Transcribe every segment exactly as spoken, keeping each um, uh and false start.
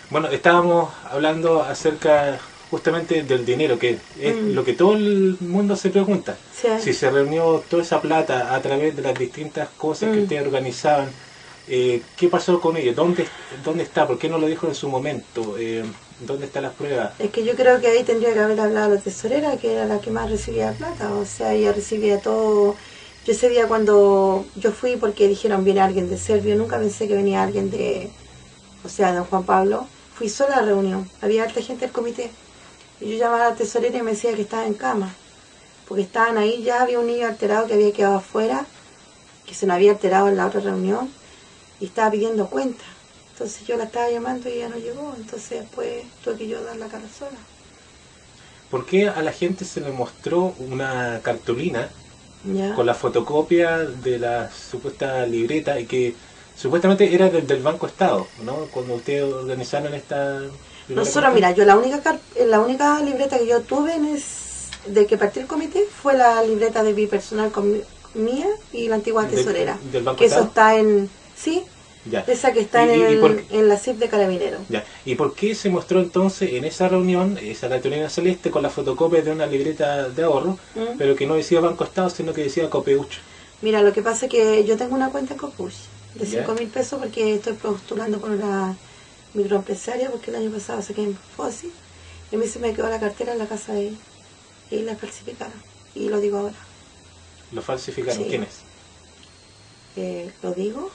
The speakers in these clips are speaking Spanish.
Bueno, estábamos hablando acerca justamente del dinero, que es mm. lo que todo el mundo se pregunta. Sí. Si se reunió toda esa plata a través de las distintas cosas mm. que ustedes organizaban, eh, ¿qué pasó con ello? ¿Dónde, ¿Dónde está? ¿Por qué no lo dijo en su momento? Eh, ¿Dónde están las pruebas? Es que yo creo que ahí tendría que haber hablado la tesorera, que era la que más recibía plata. O sea, ella recibía todo. Yo ese día cuando yo fui, porque dijeron viene alguien de Servio, nunca pensé que venía alguien de, o sea, don Juan Pablo. Fui sola a la reunión, había alta gente del comité. Y yo llamaba a la tesorera y me decía que estaba en cama. Porque estaban ahí, ya había un niño alterado que había quedado afuera, que se nos había alterado en la otra reunión, y estaba pidiendo cuenta. Entonces yo la estaba llamando y ella no llegó, entonces después tuve que yo dar la cara sola. ¿Por qué a la gente se le mostró una cartulina ¿Ya? con la fotocopia de la supuesta libreta y que supuestamente era del, del Banco Estado, ¿no? Cuando ustedes organizaron esta... Nosotros, mira, yo la única la única libreta que yo tuve en es, de que partí el comité fue la libreta de mi personal con, mía y la antigua tesorera. ¿Del, del Banco que Estado? Eso está en... Sí, ya. Esa que está ¿Y, en, y, el, y por, en la C I P de Carabineros. Ya. ¿Y por qué se mostró entonces en esa reunión esa cartulina celeste con la fotocopia de una libreta de ahorro, ¿Mm? pero que no decía Banco Estado, sino que decía Copeuch? Mira, lo que pasa es que yo tengo una cuenta en Copeuch de cinco mil pesos porque estoy postulando por una microempresaria porque el año pasado saqué en Fossi y a mí se me quedó la cartera en la casa de ella y la falsificaron. Y lo digo ahora. ¿Lo falsificaron? Sí. ¿Quién es? Eh, ¿Lo digo?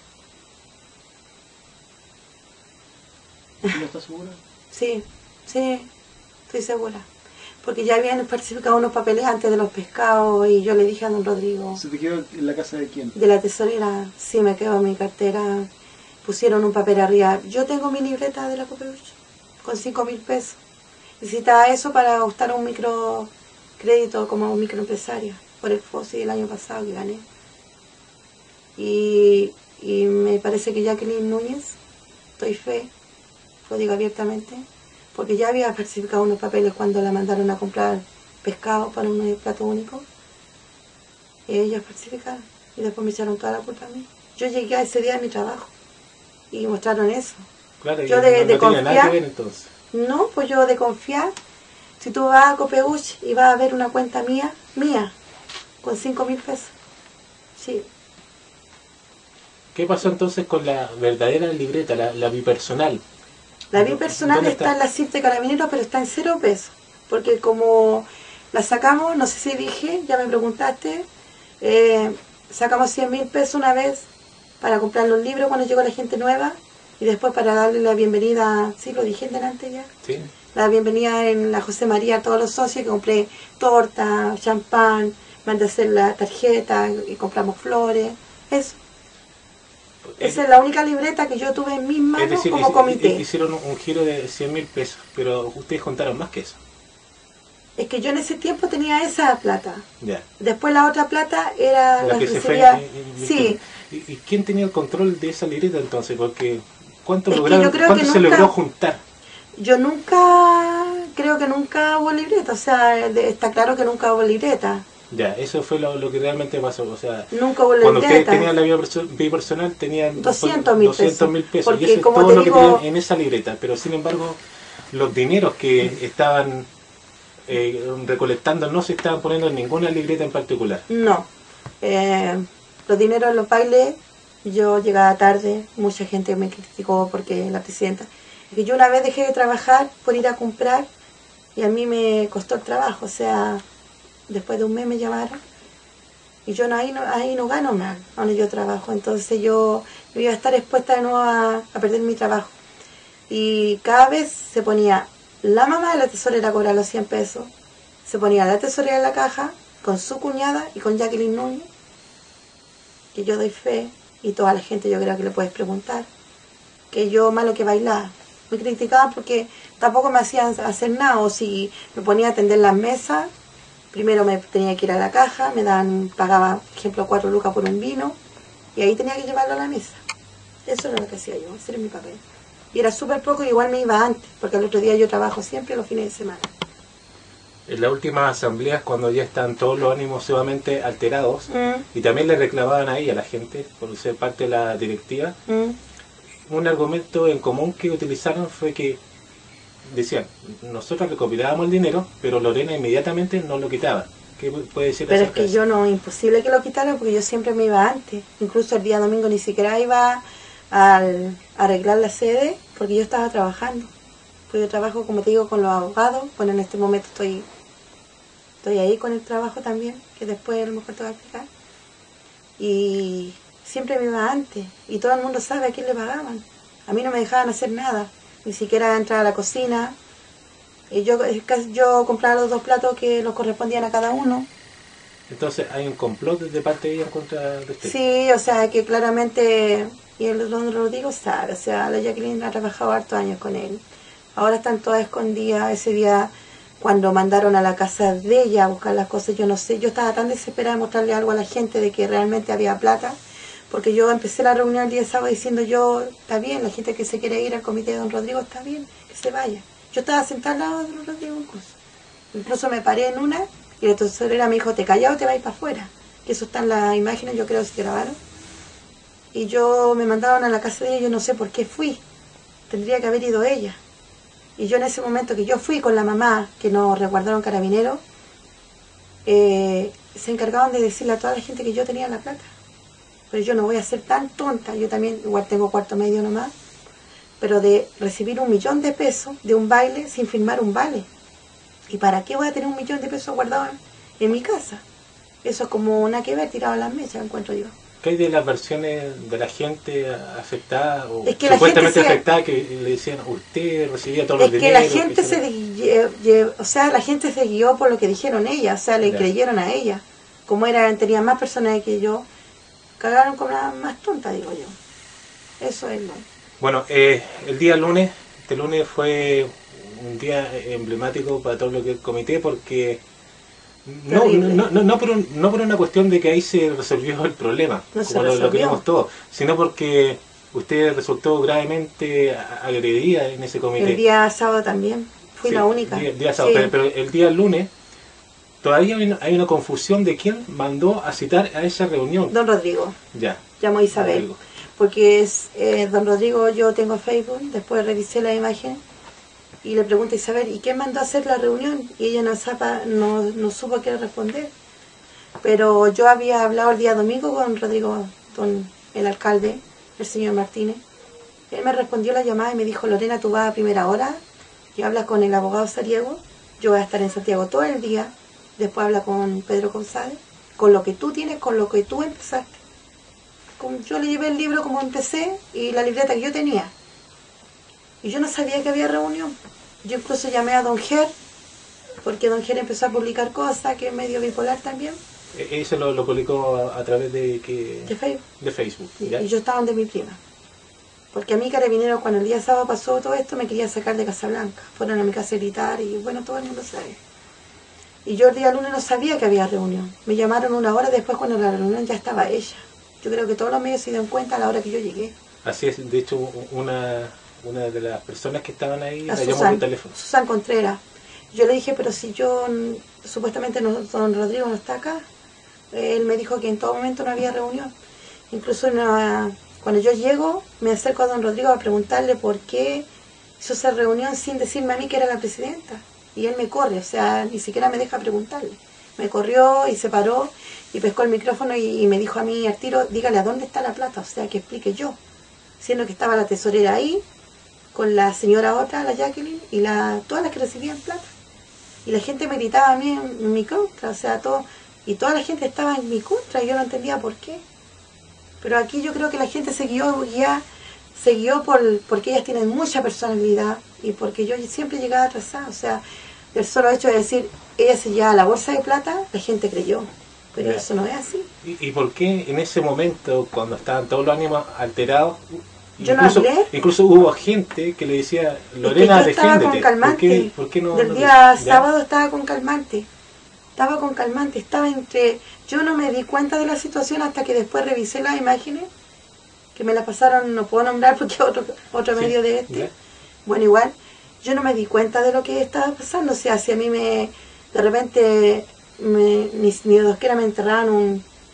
¿No estás segura? Sí, sí, estoy segura. Porque ya habían falsificado unos papeles antes de los pescados y yo le dije a don Rodrigo... ¿Se te quedó en la casa de quién? De la tesorera, sí, me quedó mi cartera. Pusieron un papel arriba. Yo tengo mi libreta de la Copeuch con cinco mil pesos. Necesitaba eso para ajustar un microcrédito como un microempresaria por el Fossi del año pasado que gané. Y, y me parece que Jacqueline Núñez, doy fe, lo digo abiertamente, porque ya había falsificado unos papeles cuando la mandaron a comprar pescado para un plato único. Y ellos falsificaron y después me echaron toda la culpa a mí. Yo llegué a ese día a mi trabajo y mostraron eso. Claro, yo y de, no, de no confiar, nada que ver, entonces. No, pues yo de confiar, si tú vas a Copeuch y vas a ver una cuenta mía, mía, con cinco mil pesos. Sí. ¿Qué pasó entonces con la verdadera libreta, la, la bipersonal? La bipersonal está? está en la C I P de Carabineros, pero está en cero pesos. Porque como la sacamos, no sé si dije, ya me preguntaste, eh, sacamos cien mil pesos una vez para comprar los libros cuando llegó la gente nueva y después para darle la bienvenida, sí, lo dije delante ya. Sí. La bienvenida en la José María a todos los socios, que compré torta, champán, mandé a hacer la tarjeta y compramos flores, eso. Esa es la única libreta que yo tuve en mis manos, es decir, como comité. Hicieron un giro de cien mil pesos, pero ustedes contaron más que eso. Es que yo en ese tiempo tenía esa plata. Ya. Después la otra plata era la la que que se recibía... fue en, en, sí. ¿Y, ¿Y quién tenía el control de esa libreta entonces? Porque ¿cuánto, es lograron, que ¿cuánto se nunca, logró juntar? Yo nunca, creo que nunca hubo libreta, o sea, de, está claro que nunca hubo libreta. Ya, eso fue lo, lo que realmente pasó, o sea, nunca hubo cuando libreta. ustedes tenían la bipersonal tenían doscientos mil pesos, pesos y eso es todo lo digo, que tenían en esa libreta, pero sin embargo los dineros que estaban eh, recolectando no se estaban poniendo en ninguna libreta en particular. No, eh, los dineros en los bailes, yo llegaba tarde, mucha gente me criticó porque la presidenta, que yo una vez dejé de trabajar por ir a comprar y a mí me costó el trabajo, o sea... Después de un mes me llamaron y yo no, ahí, no, ahí no gano mal donde yo trabajo, entonces yo iba a estar expuesta de nuevo a, a perder mi trabajo. Y cada vez se ponía la mamá de la tesorera a cobrar los cien pesos, se ponía la tesorera en la caja con su cuñada y con Jacqueline Núñez, que yo doy fe, y toda la gente yo creo que le puedes preguntar, que yo malo que bailaba. Me criticaban porque tampoco me hacían hacer nada, o si me ponía a atender las mesas, primero me tenía que ir a la caja, me daban, pagaba, por ejemplo, cuatro lucas por un vino, y ahí tenía que llevarlo a la mesa. Eso era lo que hacía yo, ese era mi papel. Y era súper poco, y igual me iba antes, porque al otro día yo trabajo siempre los fines de semana. En las últimas asambleas, cuando ya están todos los ánimos sumamente alterados, mm. y también le reclamaban ahí a la gente, por ser parte de la directiva, mm. un argumento en común que utilizaron fue que decían, nosotros recopilábamos el dinero, pero Lorena inmediatamente nos lo quitaba. ¿Qué puede decir Pero es acerca que de eso? yo no, imposible que lo quitara porque yo siempre me iba antes. Incluso el día domingo ni siquiera iba al arreglar la sede porque yo estaba trabajando. Pues yo trabajo, como te digo, con los abogados. Bueno, en este momento estoy estoy ahí con el trabajo también, que después a lo mejor te voy a explicar. Y siempre me iba antes. Y todo el mundo sabe a quién le pagaban. A mí no me dejaban hacer nada. Ni siquiera entrar a la cocina. Y yo, yo compraba los dos platos que nos correspondían a cada uno. Entonces hay un complot de parte de ella en contra de usted. Sí, o sea, que claramente, y el don Rodrigo sabe, o sea, la Jacqueline ha trabajado hartos años con él. Ahora están todas escondidas. Ese día, cuando mandaron a la casa de ella a buscar las cosas, yo no sé, yo estaba tan desesperada de mostrarle algo a la gente de que realmente había plata, porque yo empecé la reunión el día sábado diciendo yo, está bien, la gente que se quiere ir al comité de don Rodrigo, está bien, que se vaya. Yo estaba sentada al lado de don Rodrigo incluso. Incluso me paré en una y la tesorera me dijo, te callado, te vas para afuera. Que eso está en las imágenes, yo creo que se grabaron. Y yo me mandaron a la casa de ella, yo no sé por qué fui. Tendría que haber ido ella. Y yo en ese momento que yo fui con la mamá, que nos resguardaron carabineros, eh, se encargaban de decirle a toda la gente que yo tenía la plata. Pero yo no voy a ser tan tonta, yo también igual tengo cuarto medio nomás, pero de recibir un millón de pesos de un baile sin firmar un vale. ¿Y para qué voy a tener un millón de pesos guardados en, en mi casa? Eso es como una que ver tirado a las mesas, encuentro yo. ¿Qué hay de las versiones de la gente afectada o es que la supuestamente gente se, afectada que le decían usted recibía todos es los que dineros? la gente que se, se... se o sea, la gente se guió por lo que dijeron ella, o sea, le ya. creyeron a ella. Como era, tenía más personas que yo, cagaron con la más tonta, digo yo. Eso es lo. Bueno, eh, el día lunes, este lunes fue un día emblemático para todo lo que es el comité porque no, no, no, no, por un, no por una cuestión de que ahí se resolvió el problema, no como lo, lo queremos todos, sino porque usted resultó gravemente agredida en ese comité. El día sábado también, fui sí, la única. Día, día sábado, sí. pero, pero el día lunes todavía hay una, hay una confusión de quién mandó a citar a esa reunión. Don Rodrigo. Ya. Llamó Isabel. Rodrigo. Porque es eh, don Rodrigo, yo tengo Facebook, después revisé la imagen y le pregunté a Isabel, ¿y quién mandó a hacer la reunión? Y ella no, sapa, no, no supo qué responder. Pero yo había hablado el día domingo con Rodrigo, don el alcalde, el señor Martínez. Él me respondió la llamada y me dijo, Lorena, tú vas a primera hora y hablas con el abogado Sariego, yo voy a estar en Santiago todo el día, después habla con Pedro González, con lo que tú tienes, con lo que tú empezaste. Yo le llevé el libro como empecé y la libreta que yo tenía. Y yo no sabía que había reunión. Yo incluso llamé a don Ger, porque don Ger empezó a publicar cosas, que es medio bipolar también. Eso lo, lo publicó a, a través de que de Facebook. De Facebook ¿ya? Y yo estaba donde mi prima. Porque a mí Carabineros, cuando el día sábado pasó todo esto, me quería sacar de Casablanca. Fueron a mi casa a gritar y bueno, todo el mundo sabe. Y yo el día lunes no sabía que había reunión. Me llamaron una hora después cuando la reunión ya estaba ella. Yo creo que todos los medios se dieron cuenta a la hora que yo llegué. Así es, de hecho, una, una de las personas que estaban ahí la la llamó por teléfono. Susan Contreras. Yo le dije, pero si yo, supuestamente no, don Rodrigo no está acá. Él me dijo que en todo momento no había reunión. Incluso una, cuando yo llego, me acerco a don Rodrigo a preguntarle por qué hizo esa reunión sin decirme a mí que era la presidenta. Y él me corre, o sea, ni siquiera me deja preguntarle. Me corrió y se paró y pescó el micrófono y, y me dijo a mí al tiro, dígale a dónde está la plata, o sea, que explique yo. Siendo que estaba la tesorera ahí, con la señora otra, la Jacqueline, y la, todas las que recibían plata. Y la gente me gritaba a mí en, en mi contra, o sea, todo, y toda la gente estaba en mi contra y yo no entendía por qué. Pero aquí yo creo que la gente se guió, ya, se guió por, porque ellas tienen mucha personalidad y porque yo siempre llegaba atrasada, o sea, el solo hecho de decir, ella se lleva la bolsa de plata, la gente creyó. Pero yeah. Eso no es así. ¿Y, ¿Y por qué en ese momento, cuando estaban todos los ánimos alterados, yo incluso, no hablé? Incluso hubo gente que le decía, Lorena, es que yo estaba defiéndete. Con calmante. ¿Por qué, por qué no, Del no día te... sábado estaba con calmante. Estaba con calmante, estaba entre... Yo no me di cuenta de la situación hasta que después revisé las imágenes, que me las pasaron, no puedo nombrar porque otro, otro sí. medio de este. Yeah. Bueno, igual, yo no me di cuenta de lo que estaba pasando. O sea, si a mí me... De repente... Me, mis, mis dos que era me enterraban un,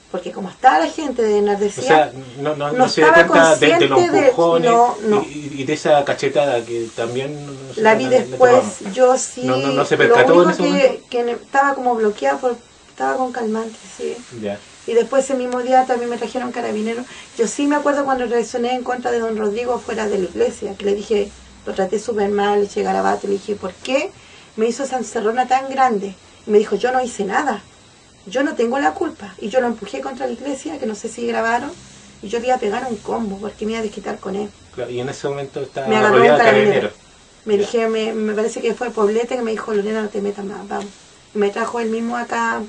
porque como estaba la gente de O enardecida, sea, no, no, no, no se da estaba cuenta de, de los consciente de- empujones no, no. Y, y de esa cachetada que también no se la la- vi la después, tomamos. yo sí, No, no, no se lo percató en único ese que, momento. que ne- estaba como bloqueada, por, estaba con calmante, sí. Ya. Y después ese mismo día también me trajeron carabineros. Yo sí me acuerdo cuando reaccioné en contra de don Rodrigo fuera de la iglesia, que le dije, lo traté súper mal, le eché garabato, le dije, ¿por qué me hizo esa encerrona tan grande? Y me dijo, yo no hice nada, yo no tengo la culpa. Y yo lo empujé contra la iglesia, que no sé si grabaron, y yo le iba a pegar un combo, porque me iba a desquitar con él. Claro, y en ese momento estaba Me agarró un rodeada de carabinero. carabineros. Me Ya. dije, me, me parece que fue Poblete que me dijo, Lorena, no te metas más, vamos. Y me trajo él mismo acá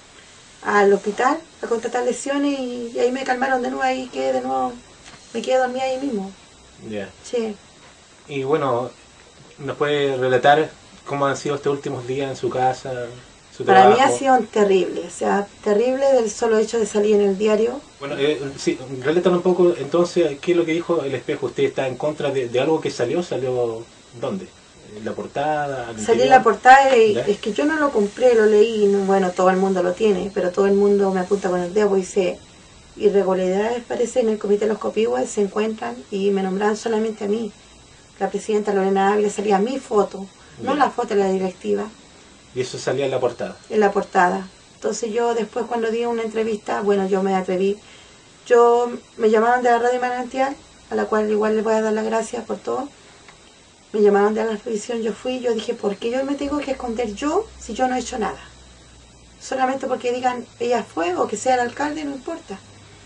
al hospital a contratar lesiones y, y ahí me calmaron de nuevo, ahí quedé de nuevo, me quedé dormida ahí mismo. Ya. Sí. Y bueno, ¿nos puede relatar cómo han sido estos últimos días en su casa, su Para trabajo? mí ha sido terrible, o sea, terrible del solo hecho de salir en el diario. Bueno, eh, sí, relátanos un poco entonces, ¿qué es lo que dijo el espejo? ¿Usted está en contra de, de algo que salió? ¿Salió dónde? ¿En la portada? ¿Al Salí en interior? la portada y ¿Ya? es que yo no lo compré, lo leí, y no- bueno, todo el mundo lo tiene, pero todo el mundo me apunta con el dedo y dice, irregularidades parece en el comité de los Copihue se encuentran y me nombraron solamente a mí. La presidenta Lorena Ávila salía mi foto, no Ya. la foto de la directiva, Y eso salía en la portada. en la portada. Entonces yo después cuando di una entrevista, bueno, yo me atreví, yo me llamaron de la Radio Manantial, a la cual igual les voy a dar las gracias por todo. Me llamaron de la televisión, yo fui, yo dije, ¿por qué yo me tengo que esconder yo si yo no he hecho nada? Solamente porque digan, ella fue o que sea el alcalde, no importa.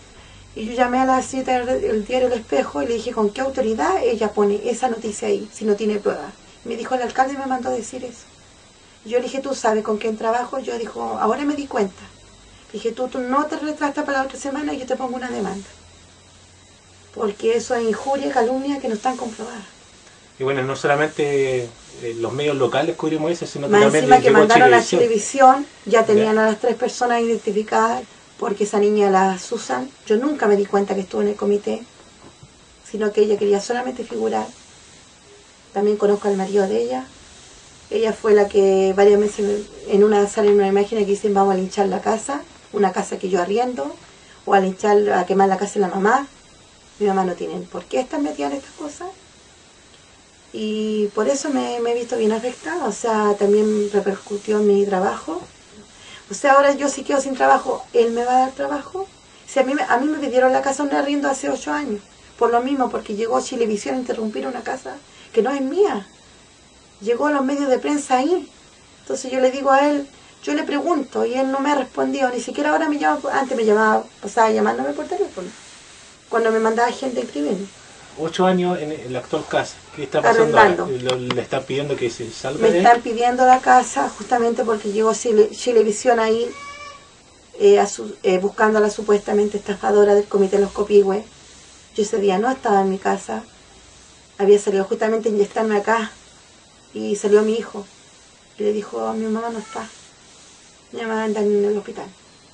Y yo llamé a la cita del diario El Espejo y le dije, ¿con qué autoridad ella pone esa noticia ahí si no tiene pruebas? Me dijo, el alcalde me mandó a decir eso. Yo le dije, ¿tú sabes con quién trabajo? Yo dijo, ahora me di cuenta. Le dije, tú, tú no te retrastas para la otra semana y yo te pongo una demanda. Porque eso es injuria y calumnia que no están comprobadas. Y bueno, no solamente eh, los medios locales cubrimos eso, sino que Más también encima que llegó mandaron a Chilevisión. Chilevisión, ya tenían Ya. a las tres personas identificadas, porque esa niña, la Susan, yo nunca me di cuenta que estuvo en el comité, sino que ella quería solamente figurar. También conozco al marido de ella. Ella fue la que varias veces en una sale en una imagen que dicen vamos a linchar la casa, una casa que yo arriendo, o a linchar, a quemar la casa de la mamá. Mi mamá no tiene por qué estar metida en estas cosas. Y por eso me, me he visto bien afectada, o sea, también repercutió en mi trabajo. O sea, ahora yo si quedo sin trabajo, ¿él me va a dar trabajo? Si a mí, me- a mí me pidieron la casa un arriendo hace ocho años, por lo mismo, porque llegó Chilevisión a interrumpir una casa que no es mía. Llegó a los medios de prensa ahí. Entonces yo le digo a él, yo le pregunto y él no me ha respondido, ni siquiera ahora me llama, antes me llamaba, pasaba llamándome por teléfono, cuando me mandaba gente a escribir. Ocho años en, en la actual casa. ¿Qué está pasando Arrendando. ahora? Lo- ¿Le están pidiendo que se salga Me de ahí? están pidiendo la casa justamente porque llegó Chile- Chilevisión ahí eh, a su- eh, buscando a la supuestamente estafadora del comité de los Copihue. Yo ese día no estaba en mi casa, había salido justamente a inyectarme acá y salió mi hijo y le dijo, mi mamá no está, mi mamá anda en el hospital.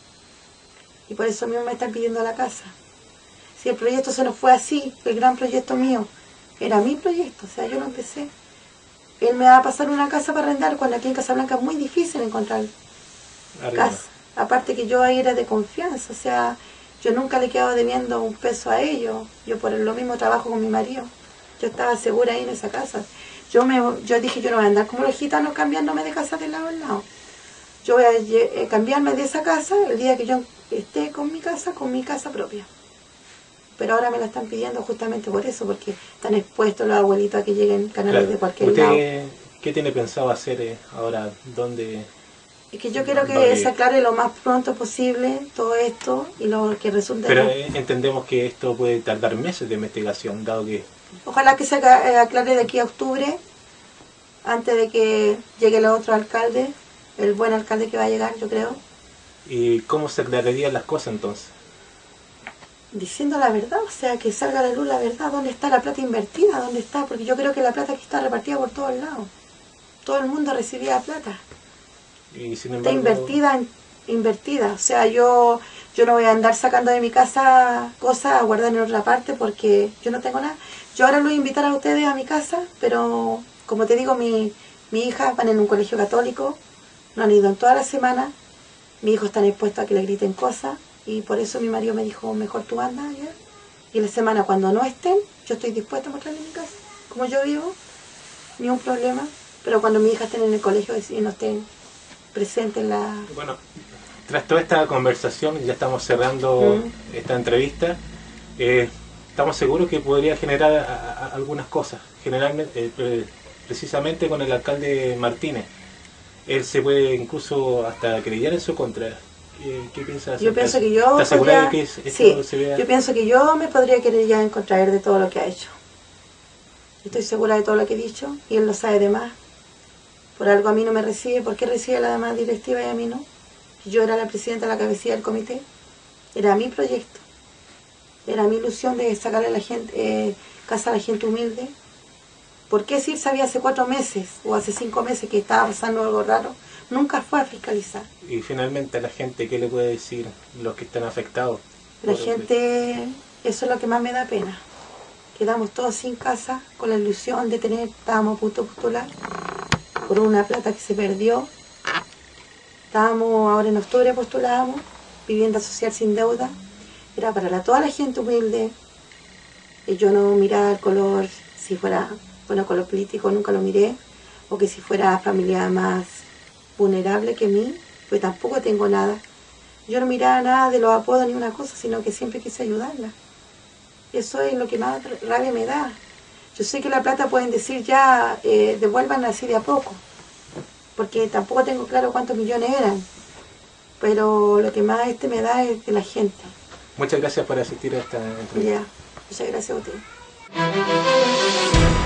Y por eso mismo me están pidiendo la casa. Si el proyecto se nos fue así, el gran proyecto mío, era mi proyecto, o sea, yo lo empecé. Él me va a pasar una casa para arrendar cuando aquí en Casablanca es muy difícil encontrar Arriba. casa. Aparte que yo ahí era de confianza, o sea, yo nunca le he quedado debiendo un peso a ellos. Yo por lo mismo trabajo con mi marido. Yo estaba segura ahí en esa casa. Yo me yo dije, yo no voy a andar como los gitanos cambiándome de casa de lado a lado. Yo voy a lle- eh, cambiarme de esa casa el día que yo esté con mi casa, con mi casa propia. Pero ahora me la están pidiendo justamente por eso, porque están expuestos los abuelitos a que lleguen canales Claro. de cualquier lado. ¿Usted qué tiene pensado hacer eh, ahora? ¿Dónde? Es que yo quiero que Vale. se aclare lo más pronto posible todo esto y lo que resulte. Pero de- eh, entendemos que esto puede tardar meses de investigación, dado que... Ojalá que se aca- eh, aclare de aquí a octubre, antes de que llegue el otro alcalde, el buen alcalde que va a llegar, yo creo, ¿Y cómo se aclararían las cosas entonces? diciendo la verdad, o sea, que salga a la luz la verdad, dónde está la plata invertida, dónde está, porque yo creo que la plata aquí está repartida por todos lados. Todo el mundo recibía plata. Y sin Está embargo... invertida, en- invertida. O sea, yo yo no voy a andar sacando de mi casa cosas a guardar en otra parte porque yo no tengo nada. Yo ahora los voy a invitar a ustedes a mi casa, pero como te digo, mi, mi hija van en un colegio católico, no han ido en toda la semana, mis hijos están expuestos a que le griten cosas, Y por eso mi marido me dijo, mejor tú andas allá. Y la semana cuando no estén, yo estoy dispuesta a mostrarle mi casa. Como yo vivo, ni un problema. Pero cuando mi hija estén en el colegio y no estén presentes en la... Bueno, tras toda esta conversación, ya estamos cerrando mm. esta entrevista, eh, estamos seguros que podría generar a, a, algunas cosas, generalmente, eh, precisamente con el alcalde Martínez. Él se puede incluso hasta querellar en su contra. ¿Qué, qué piensas? Yo pienso que yo ¿Estás segura de que esto sí, se vea? Yo pienso que yo me podría querellar en contra de él de todo lo que ha hecho. Estoy segura de todo lo que he dicho y él lo sabe de más. Por algo a mí no me recibe. ¿Por qué recibe la demás directiva y a mí no? Yo era la presidenta, la cabecilla del comité. Era mi proyecto. Era mi ilusión de sacarle a la gente, eh, casa a la gente humilde. ¿Por qué si él sabía hace cuatro meses o hace cinco meses que estaba pasando algo raro? Nunca fue a fiscalizar. Y finalmente a la gente, ¿qué le puede decir los que están afectados? La gente, eso es lo que más me da pena. Quedamos todos sin casa, con la ilusión de tener, estábamos a punto de postular por una plata que se perdió. Estábamos ahora en octubre, postulábamos, vivienda social sin deuda. Era para la, toda la gente humilde. Y yo no miraba el color, si fuera, bueno, color político nunca lo miré, o que si fuera familia más vulnerable que mí, pues tampoco tengo nada. Yo no miraba nada de los apodos ni una cosa, sino que siempre quise ayudarla. Eso es lo que más rabia me da. Yo sé que la plata pueden decir ya, eh, devuelvan así de a poco, porque tampoco tengo claro cuántos millones eran, pero lo que más este me da es de la gente. Muchas gracias por asistir a esta entrevista. Ya, muchas gracias a usted.